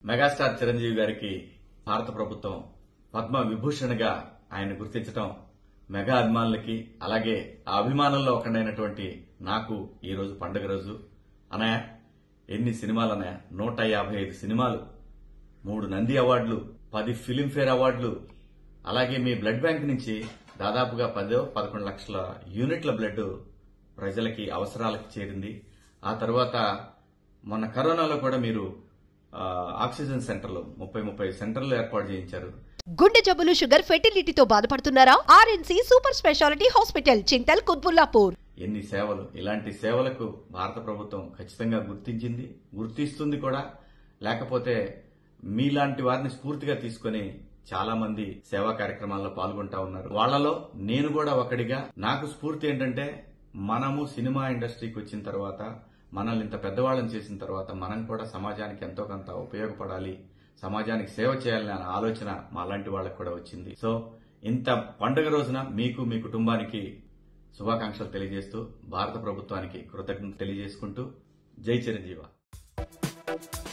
Megastar Chiranjeevi గారికి భారత ప్రభుత్వం పద్మ విభూషణ్గా ఆయన గుర్తించడం మెగా అభిమానులకి అలాగే ఆ అభిమానుల్లో ఒకడైనటువంటి నాకు ఈ రోజు పండుగ రోజు. అన్నయ్య ఎన్ని సినిమాలు అన్నయ్య? 155 సినిమాలు, 3 నంది అవార్డులు, 10 ఫిలింఫేర్ అవార్డులు, అలాగే మీ బ్లడ్ బ్యాంక్ నుంచి దాదాపుగా 10-11 లక్షల యూనిట్ల బ్లడ్ ప్రజలకి అవసరాలకు చేరింది. ఆ తర్వాత మొన్న కరోనాలో కూడా మీరు ఆక్సిజన్ సెంటర్లు 30 సెంటర్లు ఏర్పాటు చేయించారు. గుండె జబ్బులు, షుగర్, ఫెర్టిలిటీతో బాధపడుతున్నారా? RNC super speciality hospital, Chintal, Quthbullapur. ఎన్ని సేవలు! ఇలాంటి సేవలకు భారత ప్రభుత్వం ఖచ్చితంగా గుర్తిస్తుంది కూడా. లేకపోతే మీలాంటి వారిని స్ఫూర్తిగా తీసుకుని చాలా మంది సేవా కార్యక్రమాల్లో పాల్గొంటా ఉన్నారు. వాళ్లలో నేను కూడా ఒకడిగా. నాకు స్ఫూర్తి ఏంటంటే, మనము సినిమా ఇండస్ట్రీకి వచ్చిన తర్వాత, మనల్ని ఇంత పెద్దవాళ్ళని చేసిన తర్వాత మనం కూడా సమాజానికి ఎంతో కొంత ఉపయోగపడాలి, సమాజానికి సేవ చేయాలనే ఆలోచన మాలాంటి వాళ్ళకు కూడా వచ్చింది. సో ఇంత పండుగ రోజున మీకు, మీ కుటుంబానికి శుభాకాంక్షలు తెలియజేస్తూ భారత ప్రభుత్వానికి కృతజ్ఞతలు తెలియజేసుకుంటూ జై చిరంజీవ.